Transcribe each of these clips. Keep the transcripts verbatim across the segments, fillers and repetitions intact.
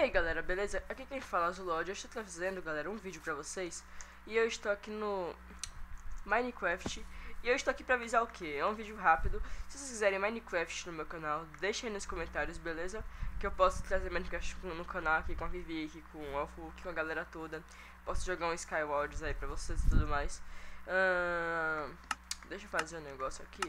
aí galera, beleza? Aqui quem fala é o Zulod. Eu estou trazendo, galera, um vídeo pra vocês. E eu estou aqui no Minecraft. E eu estou aqui pra avisar o que? É um vídeo rápido. Se vocês quiserem Minecraft no meu canal, deixem aí nos comentários, beleza? Que eu posso trazer Minecraft no canal aqui com a Vivi, com o Elfo, com a galera toda. Posso jogar um Skywars aí pra vocês e tudo mais. uh, Deixa eu fazer um negócio aqui.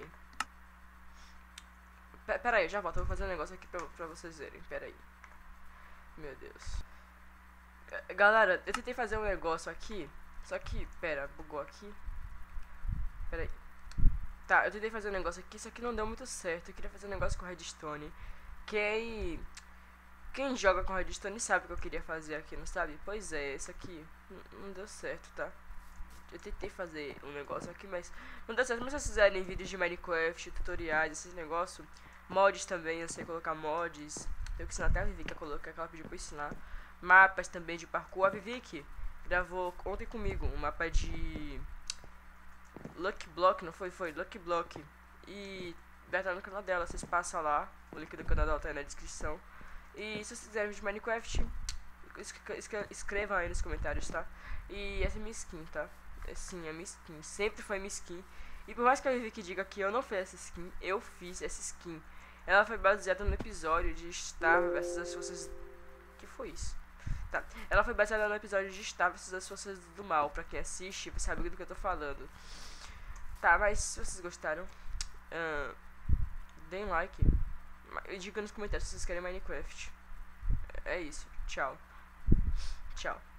P Pera aí, eu já volto. Eu vou fazer um negócio aqui pra, pra vocês verem. Pera aí. Meu Deus. Galera, eu tentei fazer um negócio aqui. Só que, pera, bugou aqui. Pera aí. Tá, eu tentei fazer um negócio aqui, só que não deu muito certo. Eu queria fazer um negócio com redstone. Quem Quem joga com redstone sabe o que eu queria fazer aqui, não sabe? Pois é, esse aqui não deu certo, tá? Eu tentei fazer um negócio aqui, mas não deu certo. Mas se vocês fizerem vídeos de Minecraft, tutoriais, esses negócios, mods também, eu sei colocar mods. Tenho que ensinar até a Vivi que eu coloquei, que ela pediu pra eu ensinar. Mapas também de parkour. A Vivi que gravou ontem comigo um mapa de Lucky Block, não foi? Foi Lucky Block. E vai estar no canal dela, vocês passam lá. O link do canal dela tá aí na descrição. E se vocês quiserem de Minecraft, escrevam aí nos comentários, tá? E essa é minha skin, tá? Sim, é minha skin, sempre foi minha skin. E por mais que a Vivi que diga que eu não fiz essa skin, eu fiz essa skin. Ela foi baseada no episódio de Star versus as forças... Que foi isso? Tá, ela foi baseada no episódio de Star versus as forças do mal. Pra quem assiste, sabe do que eu tô falando. Tá, mas se vocês gostaram, uh, deem like e digam nos comentários se vocês querem Minecraft. É isso, tchau. Tchau.